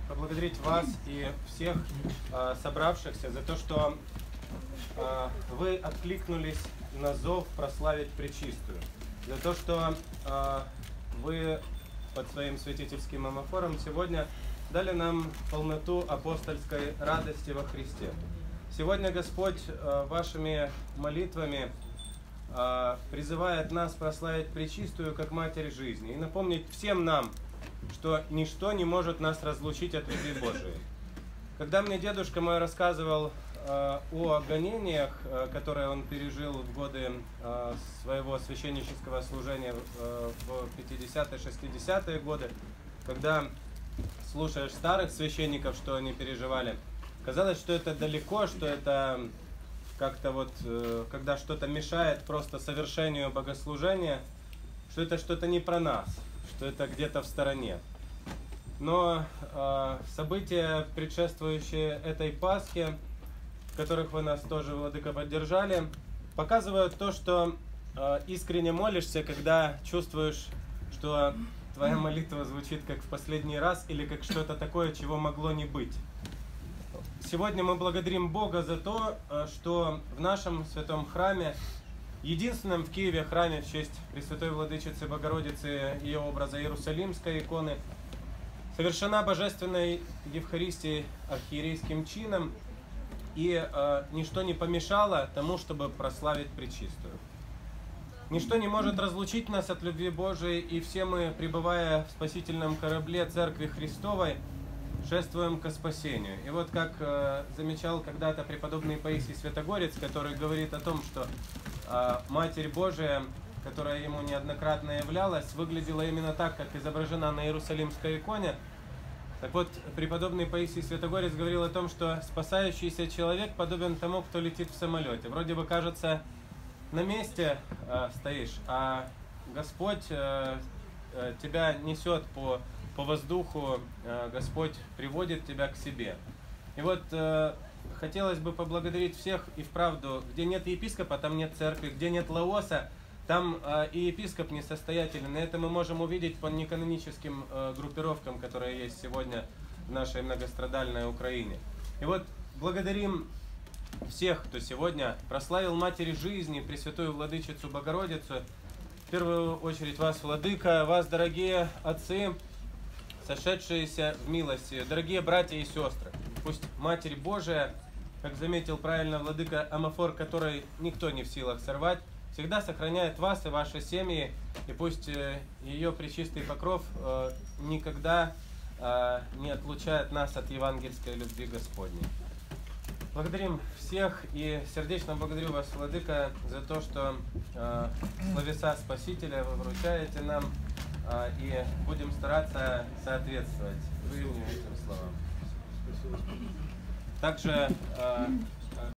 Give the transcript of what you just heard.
поблагодарить вас и всех собравшихся за то, что вы откликнулись на зов прославить Пречистую, за то, что вы под своим святительским амофором сегодня дали нам полноту апостольской радости во Христе. Сегодня Господь вашими молитвами призывает нас прославить Пречистую как Матерь жизни и напомнить всем нам, что ничто не может нас разлучить от любви Божией. Когда мне дедушка мой рассказывал о гонениях, которые он пережил в годы своего священнического служения в 50-е, 60-е годы, когда слушаешь старых священников, что они переживали, казалось, что это далеко, что это как-то вот, когда что-то мешает просто совершению богослужения, что это что-то не про нас, что это где-то в стороне. Но события, предшествующие этой Пасхе, в которых вы нас тоже, Владыка, поддержали, показывают то, что искренне молишься, когда чувствуешь, что твоя молитва звучит как в последний раз или как что-то такое, чего могло не быть. Сегодня мы благодарим Бога за то, что в нашем святом храме, единственном в Киеве храме в честь Пресвятой Владычицы Богородицы, ее образа Иерусалимской иконы, совершена божественной Евхаристией архиерейским чином, и ничто не помешало тому, чтобы прославить Пречистую. Ничто не может разлучить нас от любви Божией, и все мы, пребывая в спасительном корабле Церкви Христовой, шествуем ко спасению. И вот как замечал когда-то преподобный Паисий Святогорец, который говорит о том, что Матерь Божия, которая ему неоднократно являлась, выглядела именно так, как изображена на Иерусалимской иконе. Так вот, преподобный Паисий Святогорец говорил о том, что спасающийся человек подобен тому, кто летит в самолете. Вроде бы кажется, на месте стоишь, а Господь тебя несет по воздуху, Господь приводит тебя к себе. И вот хотелось бы поблагодарить всех, и вправду, где нет епископа, там нет церкви, где нет лаоса, там и епископ несостоятелен. И это мы можем увидеть по неканоническим группировкам, которые есть сегодня в нашей многострадальной Украине. И вот благодарим всех, кто сегодня прославил Матери жизни, Пресвятую Владычицу Богородицу. В первую очередь вас, Владыка, вас, дорогие отцы, сошедшиеся в милости, дорогие братья и сестры. Пусть Матерь Божия, как заметил правильно Владыка Амофор, который никто не в силах сорвать, всегда сохраняет вас и ваши семьи, и пусть ее пречистый покров никогда не отлучает нас от евангельской любви Господней. Благодарим всех и сердечно благодарю вас, Владыка, за то, что словеса Спасителя вы вручаете нам, и будем стараться соответствовать этим словам. Также